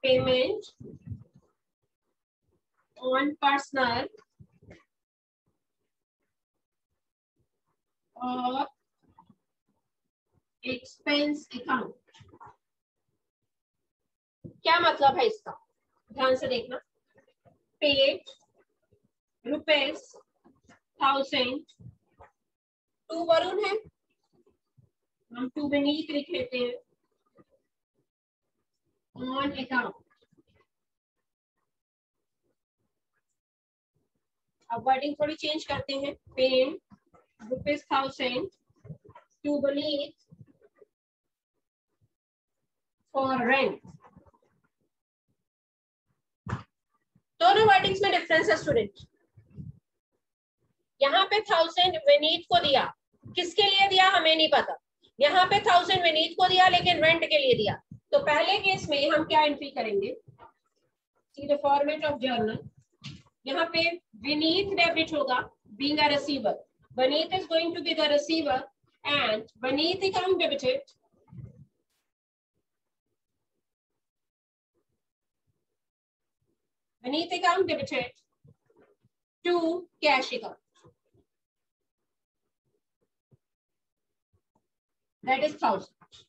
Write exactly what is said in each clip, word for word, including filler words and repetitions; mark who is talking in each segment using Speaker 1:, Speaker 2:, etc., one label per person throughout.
Speaker 1: Payment on personal और expense account. क्या मतलब है इसका, ध्यान से देखना। Paid rupees thousand to Varun है, हम टू beneath लिख लेते हैं, ऑन अकाउंट। अब वर्डिंग थोड़ी चेंज करते हैं, paid rupees thousand to beneath for rent. दोनों वर्डिंग्स में डिफरेंस है स्टूडेंट। यहाँ पे थाउजेंड beneath को दिया, किसके लिए दिया हमें नहीं पता। यहाँ पे थाउजेंड beneath को दिया लेकिन रेंट के लिए दिया। तो पहले केस में हम क्या एंट्री करेंगे, see the format of journal. यहाँ पे beneath डेबिट होगा, being a receiver, beneath is going to be the receiver and beneath account debited beneath account debited to cash account, that is thousand.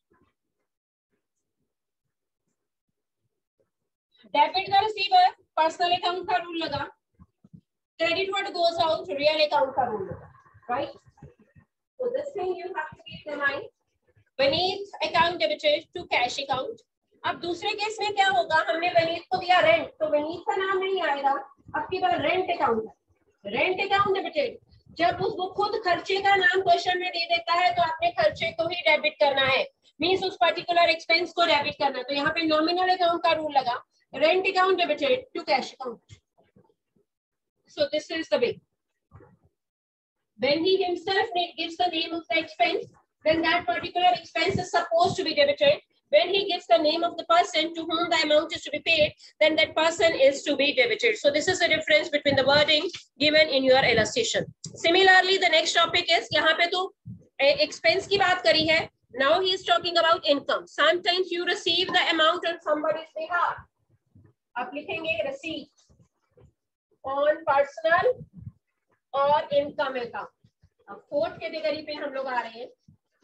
Speaker 1: Debit का receiver personal account का rule लगा, credit what goes out real account का rule लगा, right? So this thing you have to keep in mind. Beneath account debited to cash account. अब दूसरे case में क्या होगा, हमने beneath को दिया रेंट, तो beneath का नाम नहीं आएगा, अब की बार रेंट अकाउंट है, रेंट अकाउंट डेबिटेड। जब उस वो खुद खर्चे का नाम क्वेश्चन में दे देता है तो आपने खर्चे को ही डेबिट करना है, मींस उस पर्टिकुलर एक्सपेंस को डेबिट करना है। तो यहाँ पे नॉमिनल अकाउंट का रूल लगा, rent account debited to cash account. So this is the way. When he himself gives the name of the expense, then that particular expense is supposed to be debited. When he gives the name of the person to whom the amount is to be paid, then that person is to be debited. So this is the difference between the wording given in your illustration. Similarly, the next topic is, यहाँ पे तो expense की बात करी है. Now he is talking about income. Sometimes you receive the amount on somebody's behalf. आप लिखेंगे receipt on personal और income account. अब फोर्थ कैटेगरी पे हम लोग आ रहे हैं।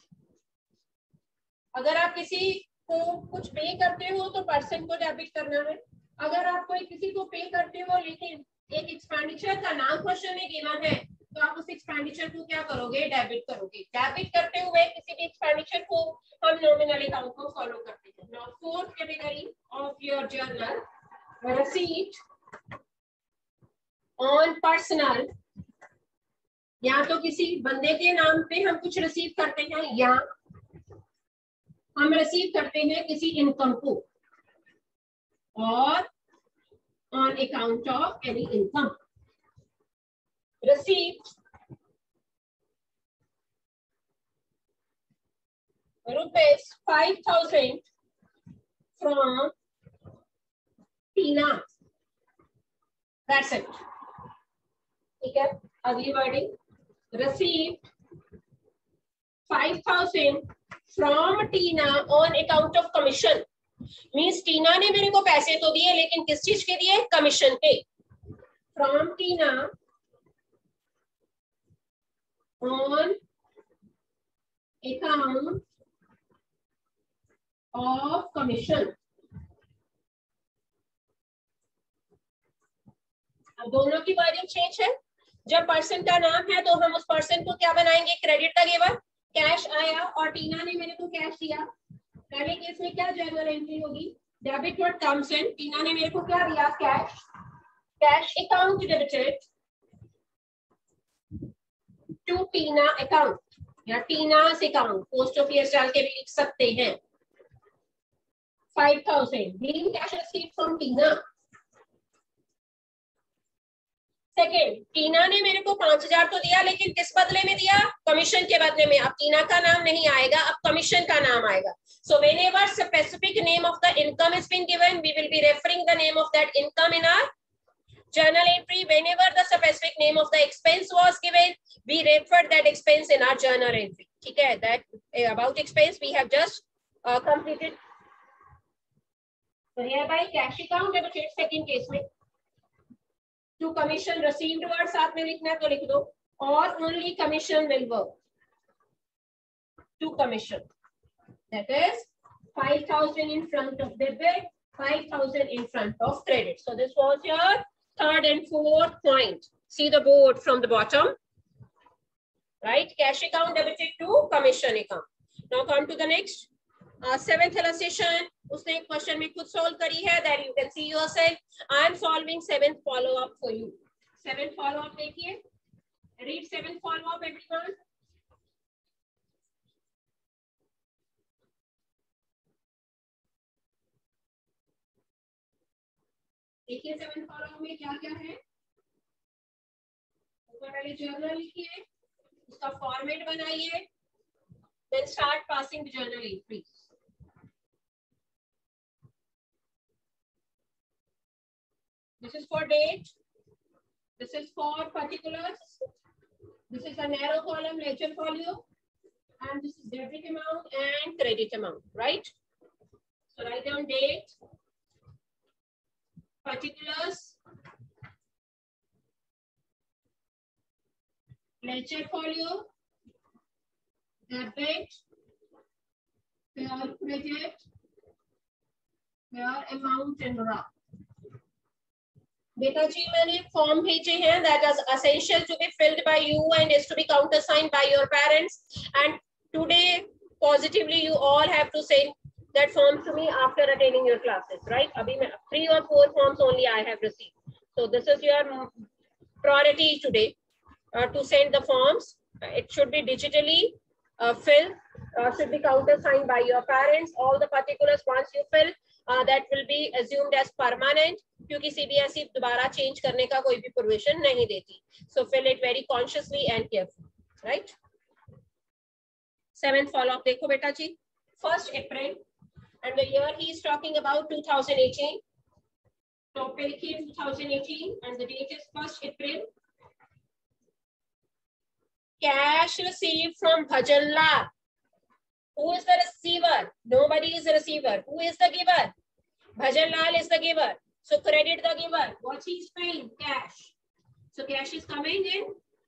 Speaker 1: अगर आप किसी को कुछ पे करते हो तो पर्सन को डेबिट करना है। अगर आप कोई किसी को पे करते हो लेकिन एक एक्सपेंडिचर का नाम क्वेश्चन में गिवन है तो आप उस एक्सपेंडिचर को क्या करोगे, डेबिट करोगे। डेबिट करते हुए किसी भी एक्सपेंडिचर को हम नॉमिनल अकाउंट को फॉलो करते हैं। Now fourth category of your journal, receipt on personal, या तो किसी बंदे के नाम पे हम कुछ रिसीव करते हैं या हम रिसीव करते हैं किसी इनकम को, और on account of any income. Received rupees five thousand from Tina, that's it. ठीक है, अगली wording, received five thousand from Tina on account of commission, means Tina ने मेरे को पैसे तो दिए लेकिन किस चीज के दिए, कमीशन के। from Tina on account of commission। अब दोनों की वर्डिंग चेंज है। जब पर्सन का नाम है तो हम उस पर्सन को क्या बनाएंगे, क्रेडिट का गिवर, कैश आया और टीना ने मेरे को कैश दिया। पहले केस में क्या जर्नल एंट्री होगी, debit what comes in, Tina ने मेरे को क्या दिया, cash, cash account debited to Tina account या टीनास अकाउंट, पोस्ट ऑफिस डाल के भी लिख सकते हैं। Five thousand being cash received from Tina. Second, Tina ने मेरे को पांच हजार तो दिया लेकिन किस बदले में दिया, कमीशन के बदले में। अब टीना का नाम नहीं आएगा, अब कमीशन का नाम आएगा। So whenever specific name of the income is been given, we will be referring the name of that income in our journal entry. Whenever the specific name of the expense was given, we referred that expense in our journal entry. ठीक है, that uh, about expense we have just uh, completed तो hereby cash account debited second case में to commission received word साथ में लिखना है तो लिख दो, और only commission will work to commission, that is five thousand in front of debit, five thousand in front of credit. So this was your third and fourth point. See the board from the bottom, right? Cash account debited to commission account. Now come to the next uh, seventh illustration. उसने एक question में खुद solve करी है, that you can see yourself. I am solving seventh follow up for you. Seventh follow up देखिए. Read seventh follow up everyone. देखिए seven follow में क्या क्या है. ऊपर वाले जर्नल लिखिए, उसका फॉर्मेट बनाइए, then start passing the journal entries. This is for date, this is for particulars, this is a narrow column ledger folio, and this is debit amount and credit amount, right? So write down date, particulars, ledger folio, debit, pure credit, pure amount and raw. बेटा जी मैंने form भेजे हैं, that is essential to be filled by you and is to be countersigned by your parents, and today positively you all have to send that form to me after attending your classes, right? अभी मैं three or four forms only I have received, so this is your priority today uh, to send the forms. It should be digitally uh, filled, uh, should be countersigned by your parents. All the particulars once you fill, uh, that will be assumed as permanent, क्योंकि C B S E दोबारा change करने का कोई भी permission नहीं देती. So fill it very consciously and carefully, right? Seventh follow up देखो बेटा जी, first April and the year he is talking about two thousand eighteen. Top पे लिखिए two thousand eighteen and the date is first April. Cash received from Bhajan Lal. Who is the receiver? Nobody is the receiver. Who is the giver? Bhajan Lal is the giver. So credit the giver. What he is paying? Cash. So cash is coming in.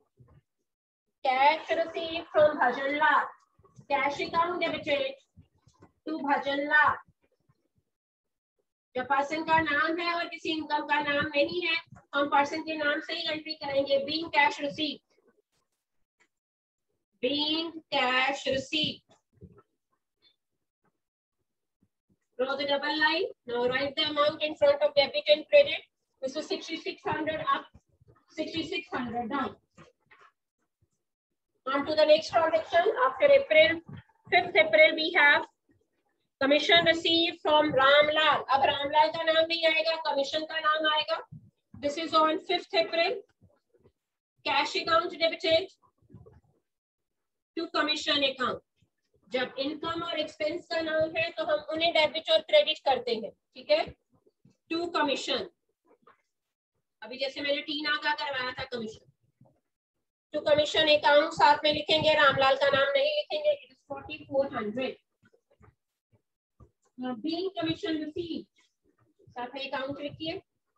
Speaker 1: Cash received from Bhajan Lal. Cash account debited to Bhajan Lal. जब person का नाम है और किसी income का नाम नहीं है, हम पर्सन के नाम से ही एंट्री करेंगे. Being cash received. Being cash received. Draw the double line. Now write the amount in front of debit and credit. This is sixty-six hundred up, sixty-six hundred down. On to the next transaction. After April, fifth April, we have commission received from Ramlal. अब रामलाल का नाम नहीं आएगा, commission का नाम आएगा. This is on fifth April. Cash account debited to commission account. जब income और एक्सपेंस का नाम है तो हम उन्हें डेबिट और क्रेडिट करते हैं, ठीक है. टू कमीशन, अभी जैसे मैंने टीना का करवाया था कमीशन, टू कमीशन अकाउंट साथ में लिखेंगे, रामलाल का नाम नहीं लिखेंगे. It is forty-four hundred. Being commission received साथ में अकाउंट लिखिए.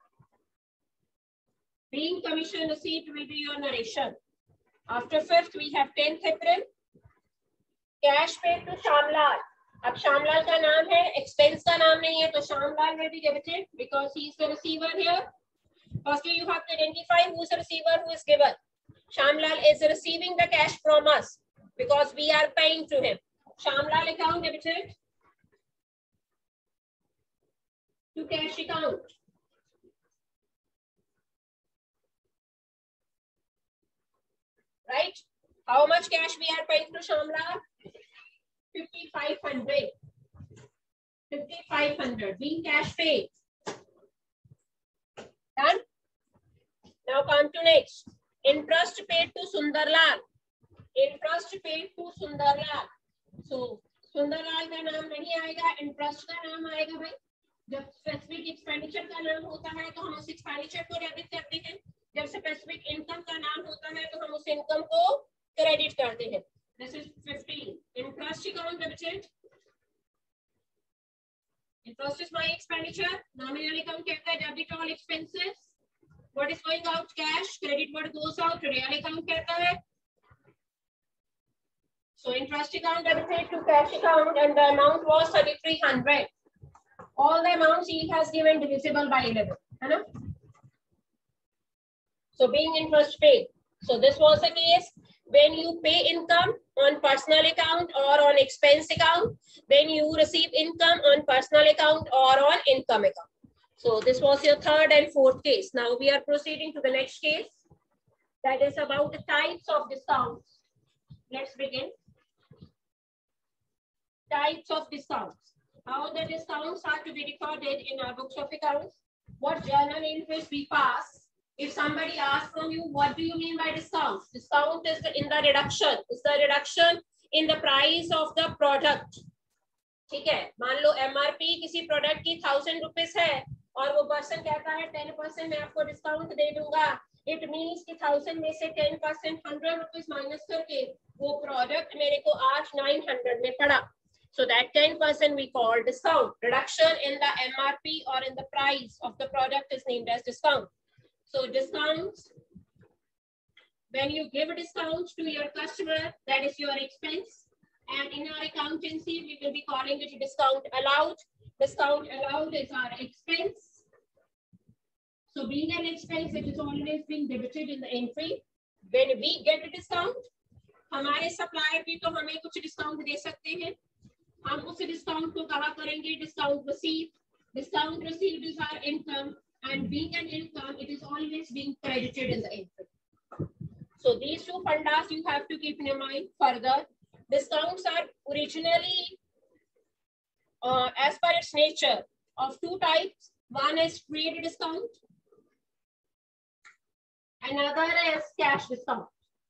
Speaker 1: Being commission received will be your narration. After fifth we have tenth April. Cash pay to Shyamlal. अब श्यामलाल का नाम है, एक्सपेंस का नाम नहीं है, तो Shyamlal will be debited because he is the receiver here. Firstly, you have to identify who is the receiver, who is giver. Shyamlal is receiving the cash from us because we are paying to him. Shyamlal account debited to cash account. Right? How much cash we are paying to Shyamlal? fifty-five hundred. fifty-five hundred being cash paid. Done? Now come to next. Interest paid to Sundarlal. Interest paid to Sundarlal. So Sundarlal का नाम नहीं आएगा, interest का नाम आएगा भाई. जब specific expenditure का नाम होता है तो हम उस एक्सपेंडिचर को डेबिट करते हैं. जब स्पेसिफिक इनकम का नाम होता है तो हम उस इनकम को क्रेडिट करते हैं. This is fifteen. Interest account debited Interest is my expenditure. Nominal account कहता है debit all expenses. What is going out? Cash. Credit what goes out? Real account कहता है. So interest account debited to cash account and the amount was thirty-three hundred. All the amounts he has given divisible by eleven. है ना? So being interest paid. So this was the case when you pay income on personal account or on expense account, then you receive income on personal account or on income account. So this was your third and fourth case. Now we are proceeding to the next case. That is about the types of discounts. Let's begin. Types of discounts. How the discounts are to be recorded in our books of accounts. What journal entries we pass. If somebody asks from you, what do you mean by discount? Discount is the, in the reduction. It's the reduction in the price of the product. ठीक है, मान लो M R P किसी product की thousand rupees है और वो person कहता है टेन परसेंट मैं आपको डिस्काउंट दे दूंगा. इट मीन्स कि थाउजेंड में से ten percent hundred rupees minus करके वो प्रोडक्ट मेरे को आज नाइन हंड्रेड में पड़ा. So that ten percent we call discount. Reduction in the M R P or in the price of the product is named as discount. So discounts, when you give a discount to your customer, that is your expense. And in our accountancy, we will be calling it discount allowed. Discount allowed is our expense. So being an expense, it is always being debited in the entry. When we get a discount, हमारे supplier भी तो हमें कुछ discount दे सकते हैं. हम उस discount को कहाँ करेंगे? Discount received. Discount received is our income. And being an income, it is always being credited in the entry. So these two fundas you have to keep in your mind. Further, discounts are originally, uh, as per its nature, of two types. One is trade discount. Another is cash discount.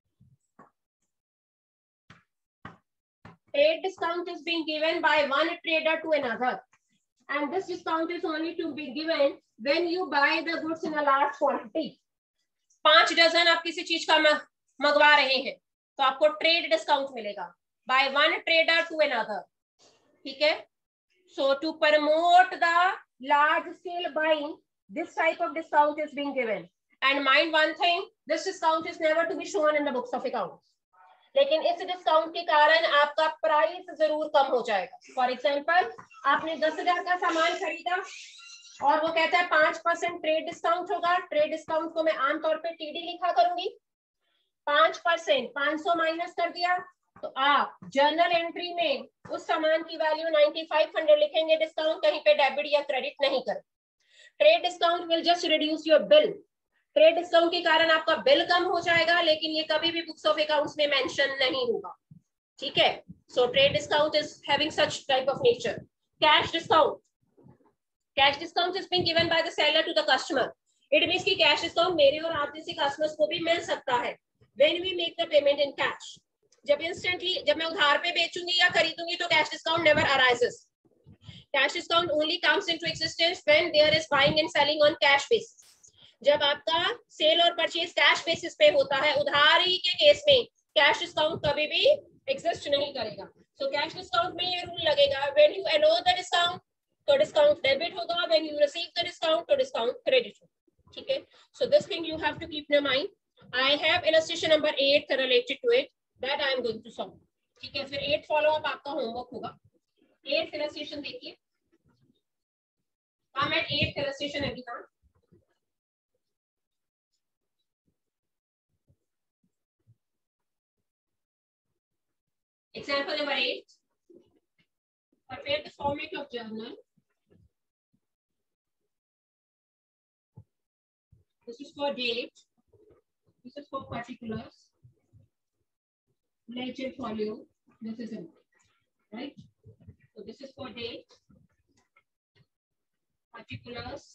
Speaker 1: Trade discount is being given by one trader to another. And this discount is only to be given when you buy the goods in a large quantity. पांच dozen आप किसी चीज का मंगवा रहे हैं तो आपको ट्रेड डिस्काउंट मिलेगा by one trader to another. ठीक है? So to promote the large scale buying, this type of discount is being given. And mind one thing, this discount is never to be shown in the books of accounts. लेकिन इस discount के कारण आपका price जरूर कम हो जाएगा. For example, आपने दस हजार का सामान खरीदा और वो कहता है पांच परसेंट ट्रेड डिस्काउंट होगा. ट्रेड डिस्काउंट को मैं आमतौर पे टीडी लिखा करूंगी. पांच परसेंट पांच सौ माइनस कर दिया तो आप जर्नल एंट्री में उस सामान की वैल्यू नाइन्टी फाइव हंड्रेड लिखेंगे. डिस्काउंट कहीं पे डेबिट या क्रेडिट नहीं कर. Trade discount will just reduce your bill. Trade discount के कारण आपका बिल कम हो जाएगा लेकिन ये कभी भी बुक्स ऑफ अकाउंट्स में मेंशन नहीं होगा. ठीक है? So trade discount is having such type of nature. Cash discount. Cash discount is being given by the seller to the customer. It means कि कैश डिस्काउंट मेरे और आप जैसे कस्टमर्स को भी मिल सकता है when we make the payment in cash. जब इंस्टेंटली जब मैं उधार पे बेचूंगी या खरीदूंगी तो cash discount never arises. Cash discount only comes into existence when there is buying and selling on cash basis. जब आपका सेल और परचेज कैश बेसिस पे होता है. उधारी के केस में कैश डिस्काउंट कभी भी एग्जिस्ट नहीं करेगा. सो कैश डिस्काउंट में ये रूल लगेगा when you allow the discount तो डिस्काउंट डेबिट होगा. When you receive the discount तो डिस्काउंट क्रेडिट होगा. ठीक है? So this thing you have to keep in mind. I have illustration number eight related to it that I am going to solve. ठीक है? फिर eight follow up आपका homework होगा. Eight illustration देखिए. I am eight eight illustration everyone. Example number eight. Prepare the format of journal. This is for date. This is for particulars. Ledger folio. This is it. Right? So this is for date. Particulars.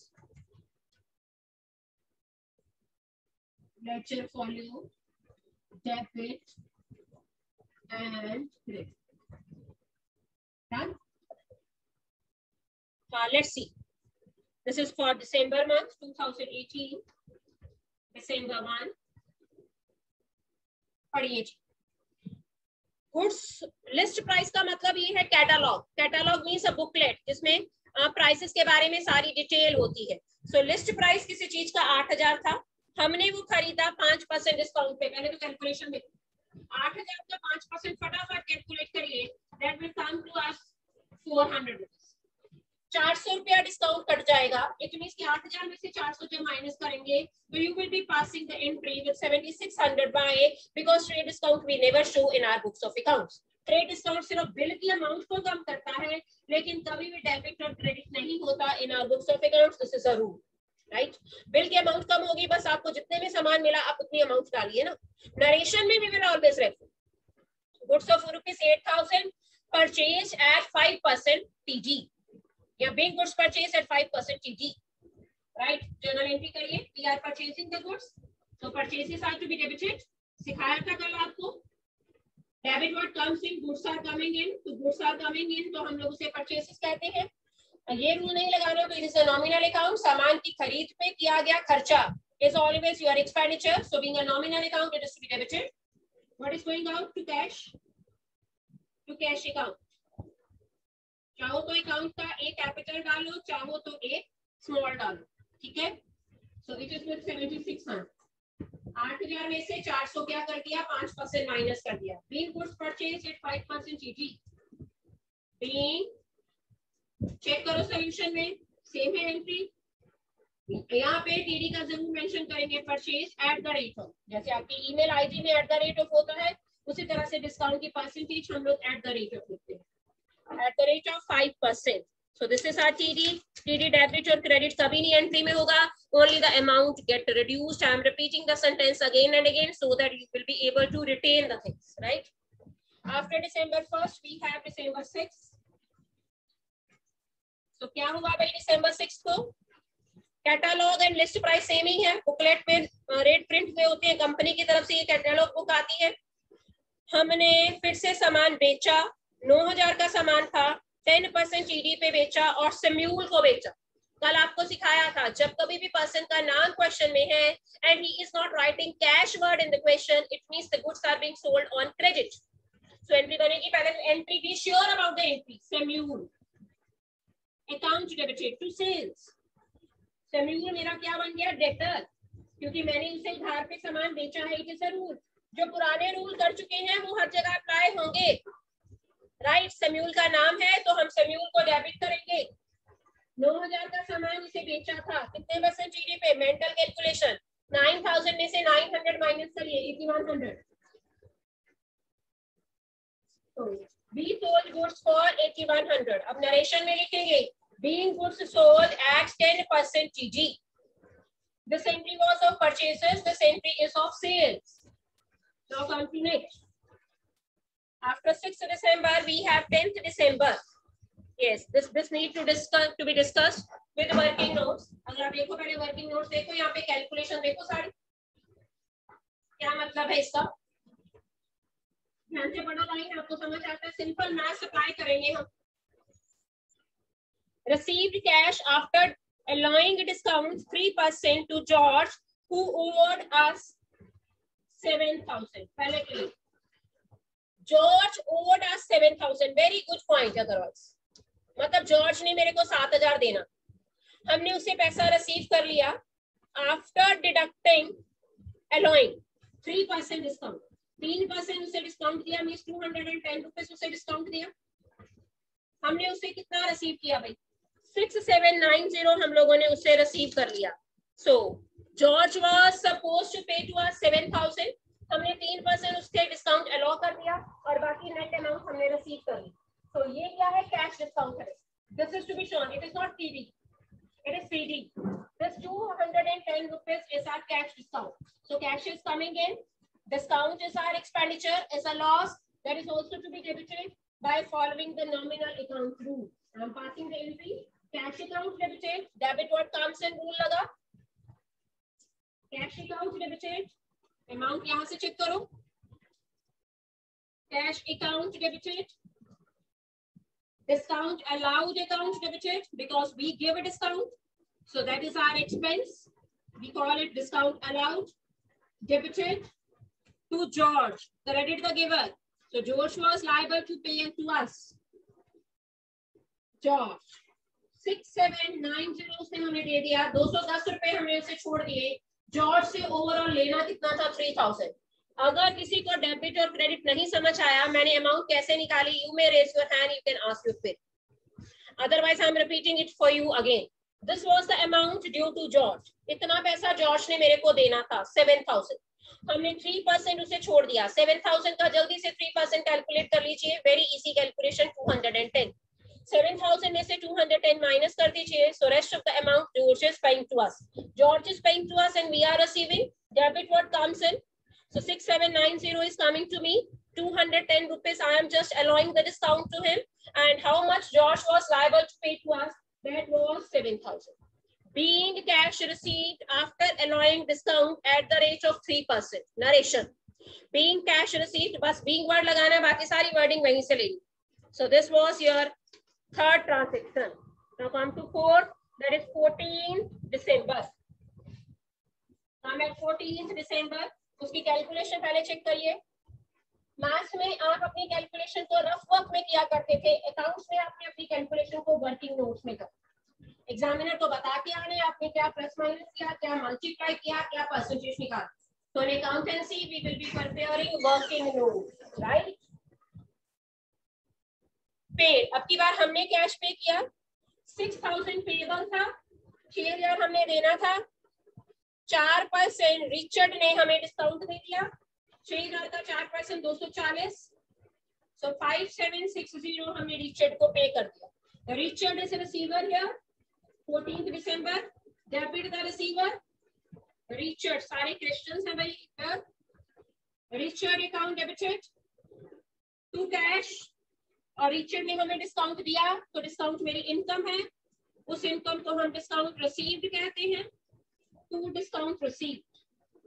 Speaker 1: Ledger folio. Debit. And credit. Done? Uh, let's see. This is for December month twenty eighteen. December one. पढ़िए जी. Goods list price का मतलब ये है catalogue. Catalogue means a booklet जिसमें आप prices के बारे में सारी डिटेल होती है। सो लिस्ट प्राइस किसी चीज का आठ हजार था, हमने वो खरीदा पांच परसेंट डिस्काउंट पे। पहले तो कैलकुलेशन देखो, आठ हजार का पांच परसेंट फटाफट कैलकुलेट करिए, that will come to us four hundred rupees. चार सौ रुपया डिस्काउंट कट जाएगा, इट मींस कि आठ हजार में से चार सौ जब माइनस करेंगे तो you will be passing the entry with seventy six hundred by, because trade discount we never show in our books of accounts. Trade discount सिर्फ बिल की अमाउंट को कम करता है, लेकिन कभी भी डेबिट और क्रेडिट नहीं होता in our books of accounts. This is a rule, right. Bill की अमाउंट कम होगी, बस आपको जितने में सामान मिला आप उतनी अमाउंट डालिए ना। नरेशन में we will always refer goods of rupees at thousand purchase at five percent TD, या being goods purchased at five percent T G, right? Journal entry करिए, we are purchasing the goods, so purchases are to be debited. सिखाया था कल आपको, debit what comes in, goods are coming in, तो goods are coming in तो हम लोग उसे purchases कहते हैं। ये रूल नहीं लगाना, तो इसे nominal account, सामान की खरीद पे किया गया खर्चा is always your expenditure, so being a nominal account it is to be debited. What is going out to cash? To cash account. चाहो तो अकाउंट का एक कैपिटल डालो, चाहो तो एक स्मॉल डालो, ठीक है। So it is with seventy six hundred. आठ हजार में से चार सौ क्या कर दिया, पांच परसेंट माइनस कर दिया। Being goods purchase at five percent TD, being, check करो सॉल्यूशन में सेम है एंट्री, यहाँ पे टीडी का जरूर मेंशन करेंगे, purchase at the rate of, जैसे आपकी ईमेल आईडी में एट द रेट ऑफ होता है, उसी तरह से डिस्काउंट की परसेंटेज हम लोग एट द रेट ऑफ लिखते हैं, at the rate of five percent. So this is our T D. T D debit और credit कभी नहीं entry में होगा, only the amount get reduced. I am repeating the sentence again and again so that you will be able to retain the things, right? After December first, we have December sixth. So क्या हुआ भाई December sixth को? Catalogue and list price same ही है, booklet पे rate print हुए होते हैं, कंपनी की तरफ से ये कैटलॉग बुक आती है। हमने फिर से सामान बेचा, नौ हजार का सामान था, टेन परसेंट ईडी पे बेचा और सम्यूल को बेचा। कल आपको सिखाया था, जब कभी भी पर्सन का नाम क्वेश्चन में है and he is not writing cash word in the question, it means the goods are being sold on credit. So entry बनेगी, पहले तो entry be sure about the entry, Samuel account debited to sales. Samuel मेरा क्या बन गया, debtor, क्योंकि मैंने उसे उधार पे सामान बेचा है। इट इज अ रूल, जो पुराने रूल कर चुके हैं वो हर जगह अप्लाई होंगे, राइट right, सम्यूल का नाम है तो हम सम्यूल को डेबिट करेंगे। नौ हजार का सामान इसे बेचा था, कितने परसेंट ईडी पे, मेंटल कैलकुलेशन, नाइन थाउजेंड में से नाइन हंड्रेड माइनस करिए, एटी वन हंड्रेड। तो we sold goods for eighty one hundred. अब नरेशन में लिखेंगे, being goods sold at ten percent TD, this entry was of purchases, this entry is of sales. Now come to next. After sixth December, we have tenth December. Yes, this this need to discuss to be discussed with working notes. अगर आप देखो पहले working notes देखो, यहाँ पे calculation देखो सारी, क्या मतलब है इसका, ध्यान से पढ़ो लाइन, आपको समझ आता है। सिंपल मैथ अप्लाई करेंगे हम। Received cash after allowing discount three percent to George who owed us seven thousand. पहले clear, George owed us seven thousand, very good point. Otherwise मतलब जॉर्ज ने मेरे को सात हजार देना, हमने उसे पैसा रिसीव कर लिया after deducting allowing three percent discount, तीन परसेंट उसे डिस्काउंट दिया, means two hundred and ten rupees उसे डिस्काउंट दिया। हमने उसे कितना रिसीव किया भाई, सिक्स सेवन नाइन जीरो हम लोगों ने उसे रिसीव कर लिया। So George was supposed to pay to us seven thousand, हमने तीन परसेंट उसके डिस्काउंट अलाउ कर दिया और बाकी नेट अमाउंट हमने रिसीव कर ली। तो so, ये क्या है, कैश डिस्काउंट है। This is to be shown, it is not TD, it is PD. This two hundred ten rupees is our cash discount. So cash is coming in, discount is our expenditure, is a loss that is also to be debited by following the nominal account rule. I am passing the entry, cash account debited, debit what comes in, rule लगा, cash account debited, amount यहां से check करो, cash account debited, discount allowed account debited because we give a discount, so that is our expense, we call it discount allowed, debited to George, credit the giver, so George was liable to pay to us, George six seven nine zero उसने हमें दे दिया, दो सौ दस रुपए हमने उसे छोड़ दिए। जॉर्ज से ओवरऑल लेना कितना था? Three thousand. अगर किसी को डेबिट और क्रेडिट नहीं समझ आया, मैंने अमाउंट कैसे निकाली, you may raise your hand, you can ask your फिर, otherwise I am repeating it for you again. This was the amount due to George. इतना पैसा जॉर्ज ने मेरे को देना था, सेवन थाउजेंड। हमने थ्री परसेंट उसे छोड़ दिया। सेवन थाउजेंड का जल्दी से थ्री परसेंट कैलकुलेट कर लीजिए, very easy calculation, two hundred ten. Seven thousand में से टू हंड्रेड टेन माइनस कर दीजिए, so rest of the amount George is paying to us. George is paying to us and we are receiving. Debit what comes in? So six seven nine zero is coming to me. two hundred ten rupees I am just allowing the discount to him. And how much George was liable to pay to us? That was seven thousand. Being cash received after allowing discount at the rate of three percent. Narration. Being cash received, बस being word लगाना, बाकी सारी wording वहीं से लेनी. So this was your third transaction. Now come to fourth, that is fourteenth December. I'm at fourteenth December. उसकी calculation पहले check करिए। मैथ्स में आप अपनी कैलकुलेशन को रफ वर्क में किया करते थे, अकाउंट्स में आपने अपनी कैलकुलेशन को वर्किंग नोट्स में कर। एग्जामिनर को बता के आने आपने क्या प्लस माइनस किया, क्या मल्टीप्लाई किया, क्या परसेंटेज निकाला। तो in accountancy we will be preparing working notes, right. Paid, अब की बार हमने कैश पे किया, सिक्स थाउजेंड पेबल था, छह हजार हमने देना था, चार परसेंट रिचर्ड ने हमें डिस्काउंट दे दिया, छह हजार का चार परसेंट दो सौ चालीस, so five seven six zero हमने रिचर्ड को पे कर दिया। Richard is receiver here, fourteenth December, debit the receiver, Richard, सारे क्वेश्चंस हैं भाई, Richard account debited to cash, और रिचर्ड ने हमें डिस्काउंट दिया, तो डिस्काउंट मेरी इनकम है, उस इनकम को हम डिस्काउंट रिसीव्ड कहते हैं, to discount received,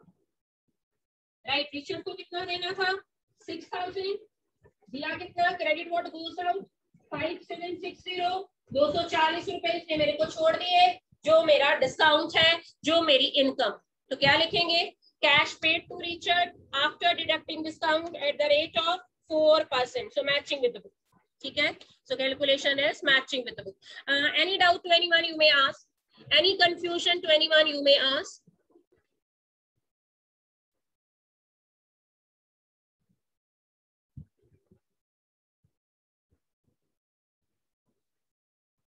Speaker 1: right. Richard को कितना देना था? सिक्स थाउजेंड, दिया कितना? Credit what goes out five seven six zero, दो सौ चालीस रुपए इसने मेरे को छोड़ दिए, जो मेरा डिस्काउंट है, जो मेरी इनकम। तो क्या लिखेंगे? Cash paid to Richard after deducting discount at the rate of four percent, so matching with the book, ठीक है। So calculation is matching with the book. Uh, any doubt to anyone you may ask? Any confusion to anyone you may ask?